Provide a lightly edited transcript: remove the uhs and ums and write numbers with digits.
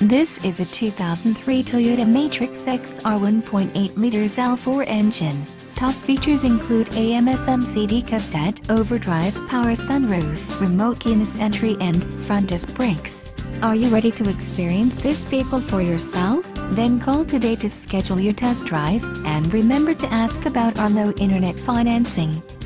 This is a 2003 Toyota Matrix XR 1.8 liters L4 engine. Top features include AM/FM CD cassette, overdrive, power sunroof, remote keyless entry and front disc brakes. Are you ready to experience this vehicle for yourself? Then call today to schedule your test drive, and remember to ask about our low internet financing.